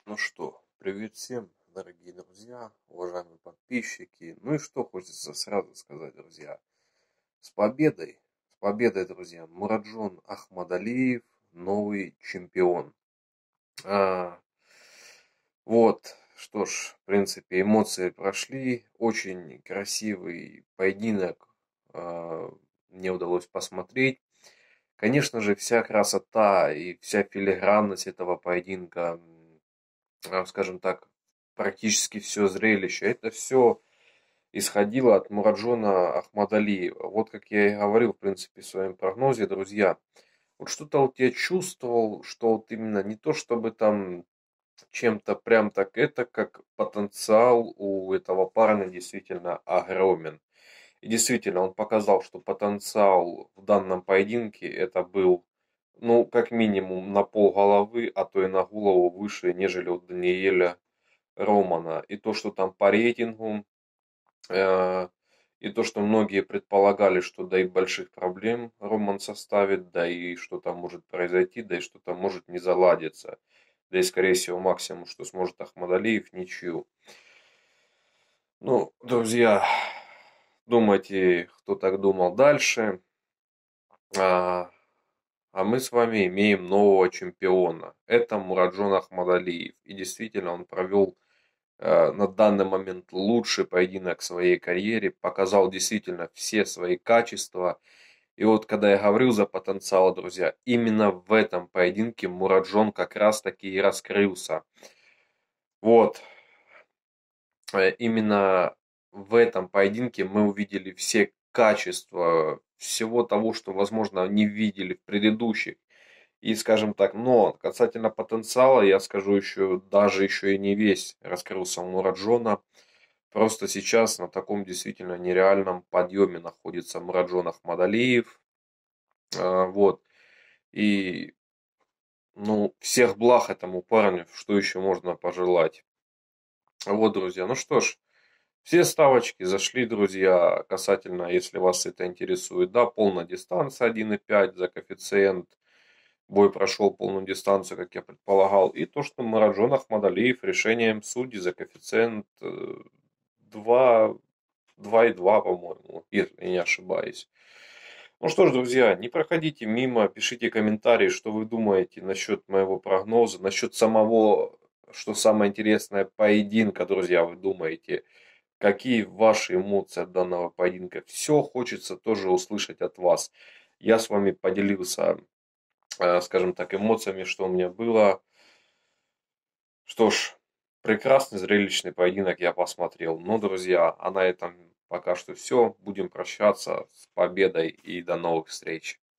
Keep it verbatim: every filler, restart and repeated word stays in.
Ну что, привет всем, дорогие друзья, уважаемые подписчики. Ну и что хочется сразу сказать, друзья. С победой, с победой, друзья. Мураджон Ахмадалиев, новый чемпион. А, вот, что ж, в принципе, эмоции прошли. Очень красивый поединок а, мне удалось посмотреть. Конечно же, вся красота и вся филигранность этого поединка, м, скажем так, практически все зрелище, это все исходило от Мураджона Ахмадалиева. Вот как я и говорил, в принципе, в своем прогнозе, друзья. Вот что-то вот я чувствовал, что вот именно не то, чтобы там чем-то прям так это, как потенциал у этого парня действительно огромен. И действительно, он показал, что потенциал в данном поединке это был, ну, как минимум на пол головы, а то и на голову выше, нежели у Даниэля Романа. И то, что там по рейтингу, э, и то, что многие предполагали, что да и больших проблем Роман составит, да и что там может произойти, да и что там может не заладиться. Да и, скорее всего, максимум, что сможет Ахмадалиев, ничью. Ну, друзья, думайте, кто так думал дальше. А, а мы с вами имеем нового чемпиона. Это Мураджон Ахмадалиев. И действительно, он провел э, на данный момент лучший поединок в своей карьере. Показал действительно все свои качества. И вот когда я говорил за потенциал, друзья, именно в этом поединке Мураджон как раз таки и раскрылся. Вот. Э, Именно в этом поединке мы увидели все качества всего того, что, возможно, не видели в предыдущих. И, скажем так, но касательно потенциала, я скажу еще, даже еще и не весь раскрылся у Мураджона. Просто сейчас на таком действительно нереальном подъеме находится Мураджон Ахмадалиев. А, Вот. И, ну, всех благ этому парню, что еще можно пожелать. Вот, друзья, ну что ж, все ставочки зашли, друзья, касательно, если вас это интересует. Да, полная дистанция один и пять за коэффициент. Бой прошел полную дистанцию, как я предполагал. И то, что Мураджон Ахмадалиев решением судей за коэффициент э, два, два и два, по-моему, если я не ошибаюсь. Ну что ж, друзья, не проходите мимо, пишите комментарии, что вы думаете насчет моего прогноза, насчет самого, что самое интересное, поединка, друзья, вы думаете. Какие ваши эмоции от данного поединка? Все хочется тоже услышать от вас. Я с вами поделился, э, скажем так, эмоциями, что у меня было. Что ж, прекрасный зрелищный поединок я посмотрел. Ну, друзья, а на этом пока что все. Будем прощаться с победой и до новых встреч.